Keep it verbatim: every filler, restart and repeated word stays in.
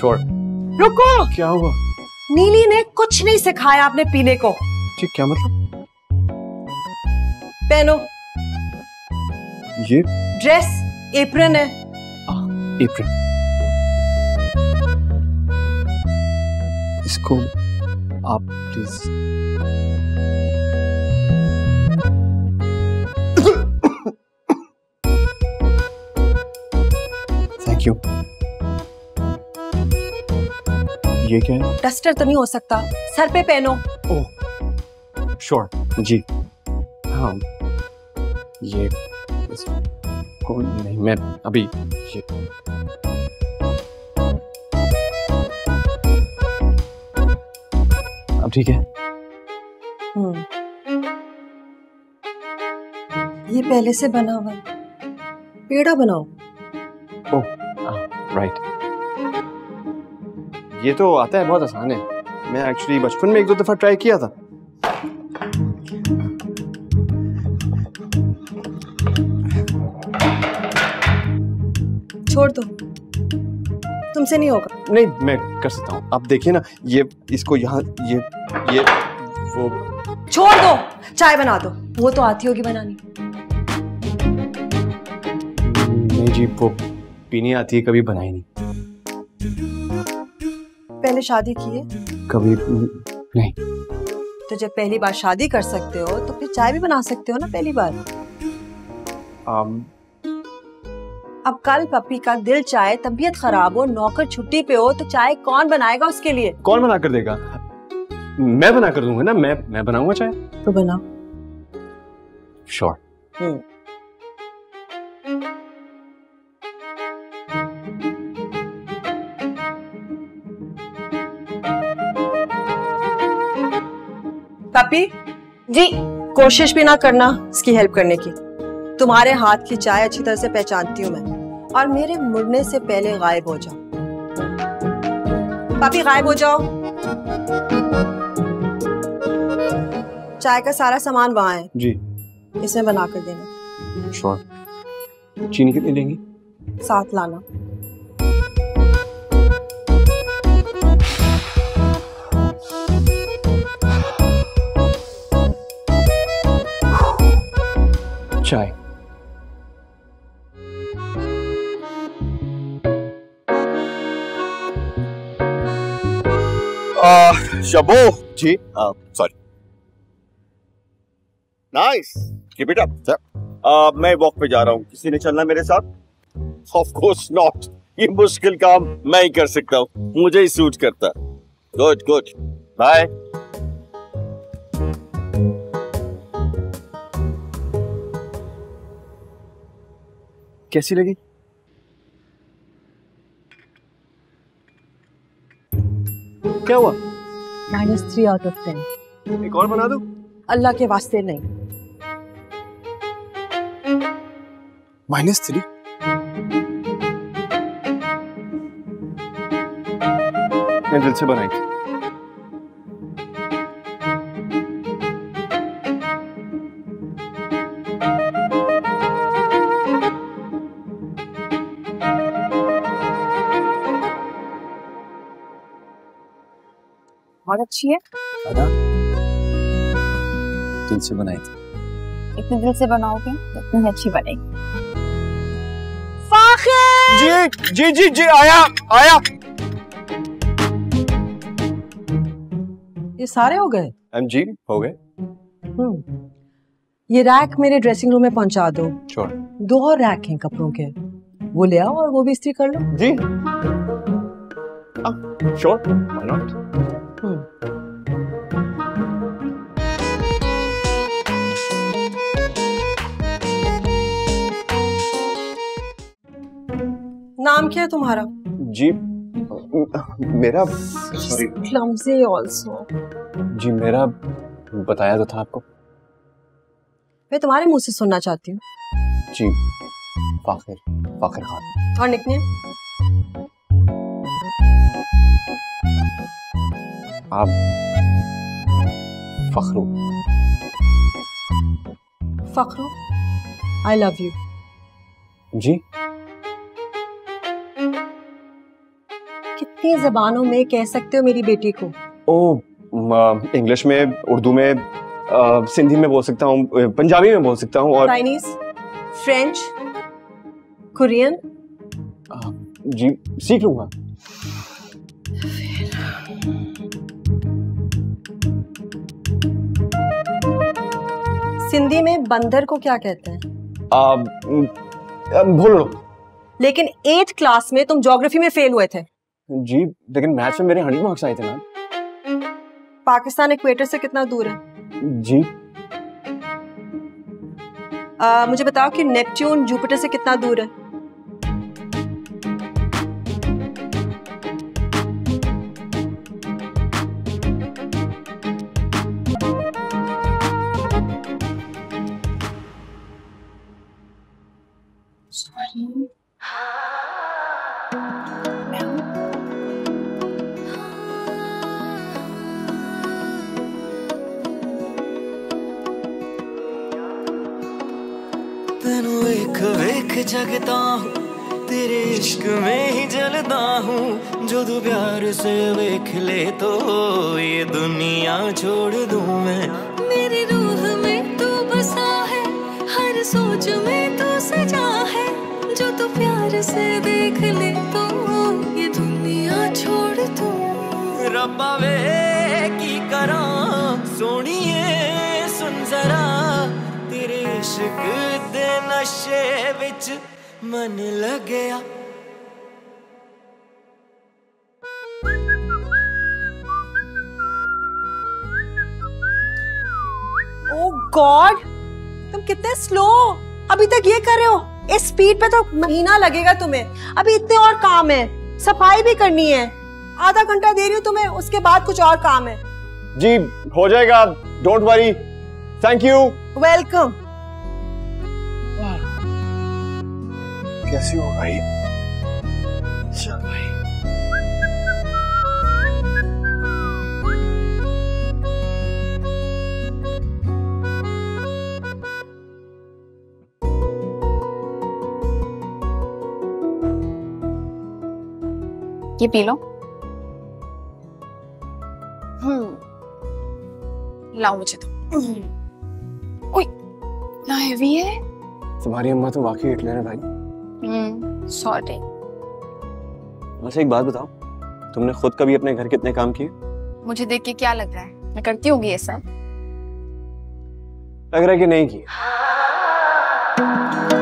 Sure. रुको, क्या हुआ? नीली ने कुछ नहीं सिखाया आपने पीने को। जी क्या मतलब? पहनो। ये ड्रेस एप्रन है। एप्रन। इसको आप प्लीज। Thank you. ये क्या है? डस्टर तो नहीं हो सकता, सर पे पहनो। ओह श्योर जी। हाँ ये इसको नहीं, मैं अभी ये अब ठीक है। हम्म, ये पहले से बना हुआ है, पेड़ा बनाओ। ओह राइट, ये तो आता है, बहुत आसान है। मैं एक्चुअली बचपन में एक दो दफा ट्राई किया था। छोड़ दो, तुमसे नहीं होगा। नहीं मैं कर सकता हूँ। आप देखिए ना, ये इसको यहाँ ये ये वो। छोड़ दो, चाय बना दो, वो तो आती होगी बनानी। नहीं जी, वो पीनी आती है, कभी बनाई नहीं। पहले शादी की है? कभी नहीं। तो जब पहली बार शादी कर सकते हो तो फिर चाय भी बना सकते हो ना पहली बार। um, अब कल पप्पी का दिल चाहे, तबीयत खराब हो, नौकर छुट्टी पे हो, तो चाय कौन बनाएगा उसके लिए? कौन बना कर देगा? मैं बना कर दूंगा ना, मैं मैं बनाऊंगा चाय। तो बना। श्योर। हम्म। पप्पी जी, कोशिश भी ना करना इसकी हेल्प करने की। तुम्हारे हाथ की चाय अच्छी तरह से पहचानती हूँ मैं, और मेरे मुड़ने से पहले गायब हो जाओ। पापी गायब हो जाओ। चाय का सारा सामान वहाँ है जी, इसमें बना कर देना। श्योर। चीनी कितनी लेंगी? साथ लाना। चाय। शबो जी sorry. Nice, keep it up. मैं वॉक पे जा रहा हूँ, किसी ने चलना मेरे साथ? ऑफ कोर्स नॉट, ये मुश्किल काम मैं ही कर सकता हूँ, मुझे ही सूट करता है। Good good, bye. कैसी लगी? क्या हुआ? Minus three out of ten. एक और बना दूं? अल्लाह के वास्ते नहीं। Minus three? मैं दिल से बनाई थी। बहुत अच्छी है। अदा दिल से बनाई थी। इतने दिल से बनाओगे तो इतनी अच्छी बनेगी। जी जी जी जी आया आया। ये सारे हो गए? एम जी हो गए। हम्म, ये रैक मेरे ड्रेसिंग रूम में पहुंचा दो। श्योर। दो और रैक हैं कपड़ों के, वो ले आओ और वो भी इस्त्री कर लो। जी श्योर, व्हाई नॉट। नाम क्या है तुम्हारा? जी मेरा सॉरी क्लमज़ी आल्सो। जी मेरा बताया तो था आपको। मैं तुम्हारे मुंह से सुनना चाहती हूँ। जी फाखिर, फाखिर खान। और निकनेम? आप Fakhru. Fakhru, I love you. जी कितनी जबानों में कह सकते हो मेरी बेटी को? ओ, इंग्लिश में, उर्दू में, आ, सिंधी में बोल सकता हूँ, पंजाबी में बोल सकता हूँ और चाइनीज, फ्रेंच, कोरियन? आ, जी सीख लूंगा। सिंधी में बंदर को क्या कहते हैं? आ, बोलो। लेकिन एट क्लास में तुम ज्योग्राफी में फेल हुए थे। जी लेकिन मैथ्स में मेरे हंड्रेड मार्क्स आए थे मैम। पाकिस्तान इक्वेटर से कितना दूर है? जी आ, मुझे बताओ कि नेपच्यून जुपिटर से कितना दूर है? तेनू वेख वेख जगता हूँ, तेरे इश्क में ही जलता हूँ। जो तू प्यार से वेख ले तो ये दुनिया छोड़ दूँ मैं। मेरी रूह में तू बसा है, हर सोच में तू सजा है। जो तू प्यार से देख ले तो ये दुनिया छोड़ दूँ। रब्बा वे की करा सोनिए सुन जरा, तेरे इश्क दे नशे विच मन लगया। ओह गॉड, तुम कितने स्लो, अभी तक ये कर रहे हो? इस स्पीड पे तो महीना लगेगा तुम्हें। अभी इतने और काम है, सफाई भी करनी है। आधा घंटा दे रही हूँ तुम्हें, उसके बाद कुछ और काम है। जी हो जाएगा, don't worry, thank you. Welcome. कैसी हो भाई? चल भाई। ये पी लो। हम्म, लाओ मुझे तो। ओए, ना हेवी है। तुम्हारी अम्मा तो वाकई हिटलर है भाई। Hmm, sorry. वैसे एक बात बताओ, तुमने खुद कभी अपने घर कितने काम किए? मुझे देख के क्या लग रहा है, मैं करती होंगी ये सब? लग रहा है कि नहीं किए।